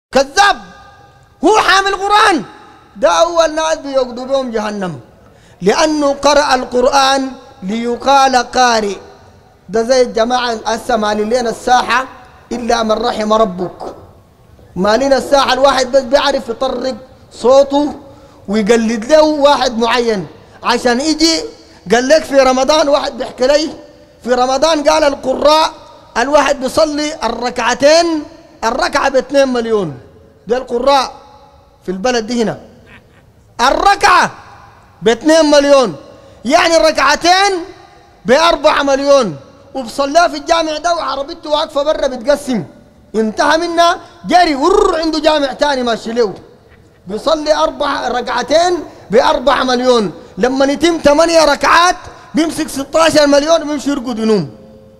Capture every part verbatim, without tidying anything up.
كذاب. هو حامل قرآن، ده أول ناس بيقضوا بهم جهنم، لأنه قرأ القرآن ليقال قارئ. ده زي الجماعة هسه مالين لنا الساحة إلا من رحم ربك. مالين الساحة الواحد بس بيعرف يطرق صوته ويقلد له واحد معين عشان يجي. قال لك في رمضان واحد بيحكي لي في رمضان قال القراء الواحد بيصلي الركعتين الركعة باثنين مليون. ده القراء في البلد دي هنا الركعة باثنين مليون، يعني الركعتين بأربعة مليون. وبصليها في الجامع ده وعربيته واقفة برا بتقسم، انتهى منا جري ور عنده جامع تاني ماشي له بيصلي أربع ركعتين بأربعة مليون. لما يتم ثمانية ركعات بيمسك ستة عشر مليون وبيمشي يرقد ينوم.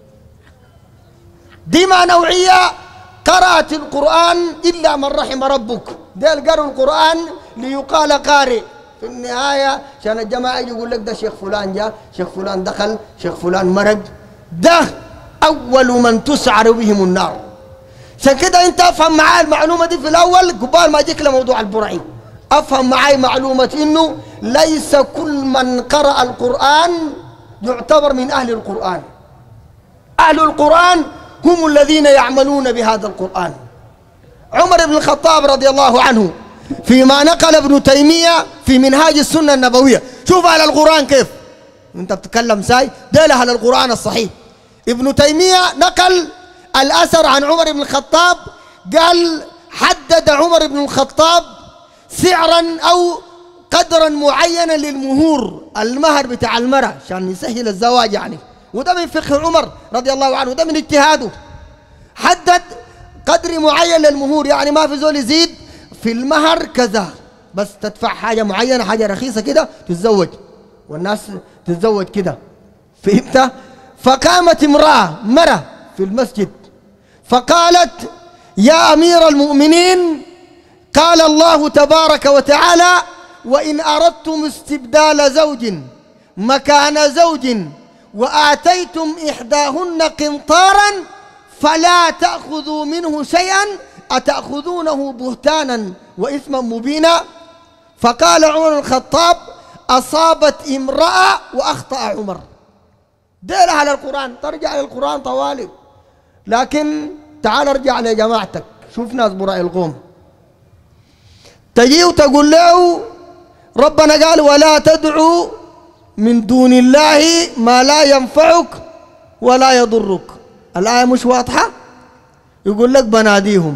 دي ما نوعية قرأت القرآن إلا من رحم ربك. ديل قرأوا القرآن ليقال قارئ. في النهاية عشان الجماعة يجي يقول لك ده شيخ فلان جاء، شيخ فلان دخل، شيخ فلان مرق. ده أول من تسعر بهم النار. عشان كده أنت أفهم معاي المعلومة دي في الأول قبال ما أجيك لموضوع البرعي. أفهم معاي معلومة إنه ليس كل من قرأ القرآن يعتبر من أهل القرآن. أهل القرآن هم الذين يعملون بهذا القرآن. عمر بن الخطاب رضي الله عنه فيما نقل ابن تيمية في منهاج السنة النبوية، شوف أهل القرآن كيف أنت بتتكلم ساي، ده أهل القرآن الصحيح. ابن تيمية نقل الأثر عن عمر بن الخطاب، قال حدد عمر بن الخطاب سعرا أو قدرا معينا للمهور، المهر بتاع المرأة عشان يسهل الزواج يعني. وده من فقه عمر رضي الله عنه، وده من اجتهاده. حدد قدر معين للمهور، يعني ما في زول يزيد في المهر كذا، بس تدفع حاجة معينة، حاجة رخيصة كده تتزوج، والناس تتزوج كده، فهمت؟ فقامت امرأة مرة في المسجد فقالت: يا أمير المؤمنين، قال الله تبارك وتعالى: وإن أردتم استبدال زوج مكان زوج وآتيتم إحداهن قنطارا فلا تأخذوا منه شيئا أتأخذونه بهتانا وإثما مبينا. فقال عمر الخطاب: أصابت امرأة وأخطأ عمر. دير على القرآن، ترجع للقرآن طوالي. لكن تعال ارجع لجماعتك، شوف ناس براء القوم تجي وتقول له ربنا قال: ولا تدعوا من دون الله ما لا ينفعك ولا يضرك. الآية مش واضحة؟ يقول لك بناديهم.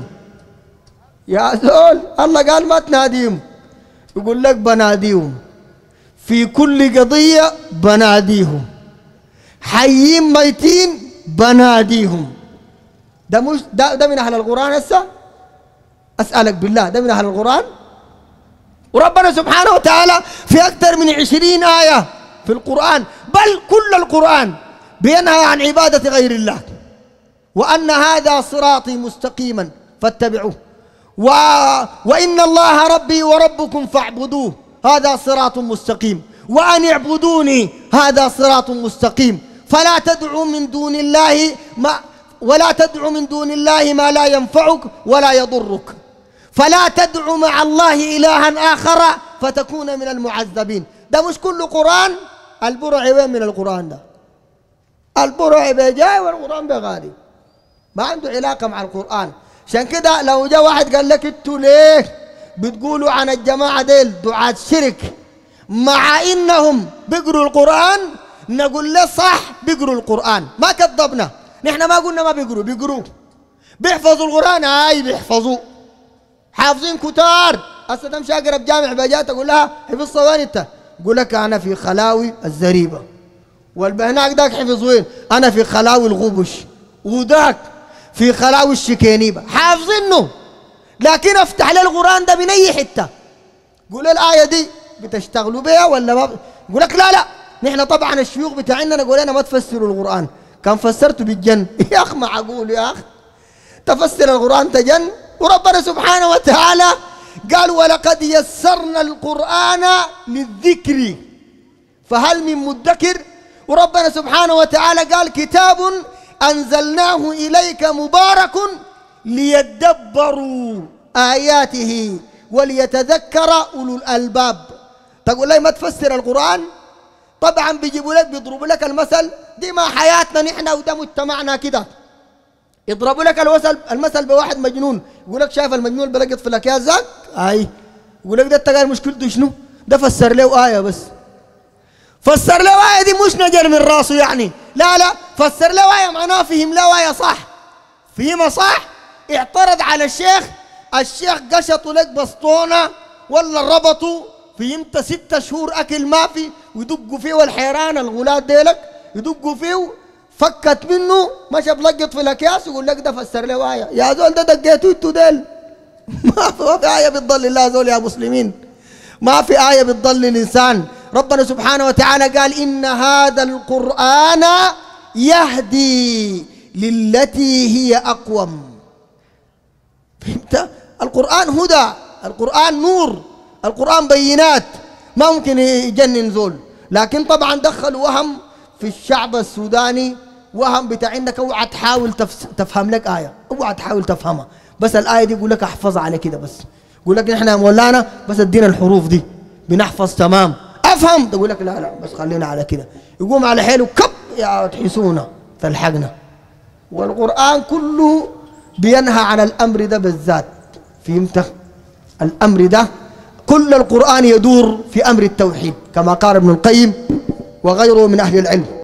يا زول الله قال ما تناديهم، يقول لك بناديهم في كل قضية، بناديهم حيين ميتين بناديهم. ده مش ده, ده من أهل القرآن هسه؟ أسألك بالله، ده من أهل القرآن؟ وربنا سبحانه وتعالى في أكثر من عشرين آية في القرآن، بل كل القرآن بينهى عن عبادة غير الله، وأن هذا صراطي مستقيما فاتبعوه، و... وإن الله ربي وربكم فاعبدوه هذا صراط مستقيم، وأن اعبدوني هذا صراط مستقيم. فلا تدعوا من دون الله ما ولا تدعوا من دون الله ما لا ينفعك ولا يضرك، فلا تدعوا مع الله إلها آخر فتكون من المعذبين. ده مش كل قرآن. البرع وين من القرآن ده؟ البرع بيجاي والقرآن بغالي، ما عنده علاقة مع القرآن. عشان كده لو جاء واحد قال لك انتوا ليه بتقولوا عن الجماعة ديل دعاة شرك مع انهم بيقروا القرآن، نقول له صح بيقروا القرآن، ما كذبنا، نحن ما قلنا ما بيقروا، بيقروا، بيحفظوا القرآن، هاي بيحفظوه، حافظين كتار. هسه تمشي اقرب جامع بجات تقول لها حفظت وين انت؟ يقول لك انا في خلاوي الزريبه، والبهناك داك حفظ وين؟ انا في خلاوي الغبش، وذاك في خلاوي الشكينيبه، حافظينه. لكن افتح له القران ده من اي حته، قول الايه دي بتشتغلوا بها ولا ما؟ يقول لك لا لا، نحن طبعا الشيوخ بتاعنا نقول لنا ما تفسروا القران، كان فسرته بالجن. يا اخ معقول يا اخ تفسر القران تجن؟ وربنا سبحانه وتعالى قال: ولقد يسرنا القرآن للذكر فهل من مدكر. وربنا سبحانه وتعالى قال: كتاب أنزلناه إليك مبارك ليدبروا آياته وليتذكر أولو الألباب. تقول لي ما تفسر القرآن؟ طبعا بيجيبوا لك بيضربوا لك المثل، دي ما حياتنا نحن وده مجتمعنا كده. يضربوا لك المثل المثل بواحد مجنون، يقول لك شايف المجنون بلقط في الاكياس ذاك؟ اي يقول لك ده التقال مشكلته شنو؟ ده فسر له آية بس. فسر له آية دي مش نجر من راسه يعني، لا لا، فسر له آية معناه فهم له آية صح. فهمها صح، اعترض على الشيخ، الشيخ قشطوا لك بسطونة ولا ربطوا، فهمت ستة شهور أكل ما في، ويدقوا فيه والحيران الغلاد ديلك يدقوا فيه، فكت منه مشى بلقط في الأكياس، يقول لك ده فسر له آية. يا زول ده دقيتوا انتوا ديل. ما في آية بتضل الله زول يا مسلمين، ما في آية بتضل الإنسان. ربنا سبحانه وتعالى قال إن هذا القرآن يهدي للتي هي أقوم. فهمت؟ القرآن هدى، القرآن نور، القرآن بينات، ما ممكن يجنن زول. لكن طبعا دخلوا وهم في الشعب السوداني، وهم بتاع انك اوعى تحاول تفهم لك آية، اوعى تحاول تفهمها، بس الآية دي يقول لك احفظها على كده بس. يقول لك نحن يا مولانا بس ادينا الحروف دي بنحفظ تمام، افهم، تقول لك لا لا بس خلينا على كده. يقوم على حيله كب يا تحسونا تلحقنا. والقرآن كله بينهى عن الأمر ده بالذات. فهمت؟ الأمر ده كل القرآن يدور في أمر التوحيد كما قال ابن القيم وغيره من أهل العلم.